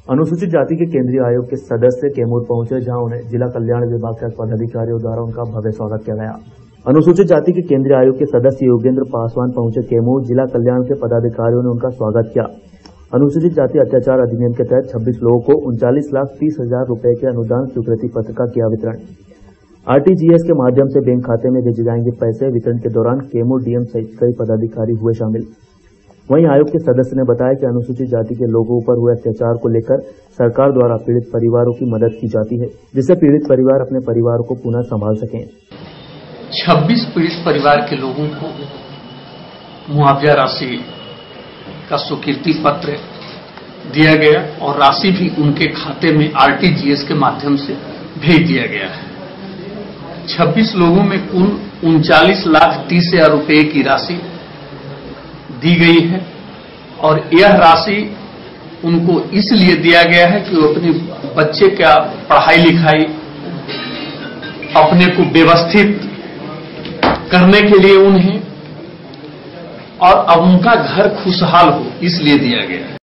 अनुसूचित जाति के केंद्रीय आयोग के सदस्य कैमूर पहुंचे, जहां उन्हें जिला कल्याण विभाग के पदाधिकारियों द्वारा उनका भव्य स्वागत किया गया। अनुसूचित जाति के केंद्रीय आयोग के सदस्य योगेंद्र पासवान पहुंचे कैमूर, जिला कल्याण के पदाधिकारियों ने उनका स्वागत किया। अनुसूचित जाति अत्याचार अधिनियम के तहत 26 लोगों को 39,30,000 रुपए के अनुदान स्वीकृति पत्र का किया वितरण। आरटीजीएस के माध्यम से बैंक खाते में भेजे जाएंगे पैसे। वितरण के दौरान कैमूर डीएम सहित कई पदाधिकारी हुए शामिल। वहीं आयोग के सदस्य ने बताया कि अनुसूचित जाति के लोगों पर हुए अत्याचार को लेकर सरकार द्वारा पीड़ित परिवारों की मदद की जाती है, जिससे पीड़ित परिवार अपने परिवार को पुनः संभाल सकें। 26 पीड़ित परिवार के लोगों को मुआवजा राशि का स्वीकृति पत्र दिया गया और राशि भी उनके खाते में आरटीजीएस के माध्यम से भेज दिया गया है। 26 लोगों में कुल 39,30,000 रुपए की राशि दी गई है और यह राशि उनको इसलिए दिया गया है कि वो अपने बच्चे का पढ़ाई लिखाई अपने को व्यवस्थित करने के लिए उन्हें और अब उनका घर खुशहाल हो, इसलिए दिया गया है।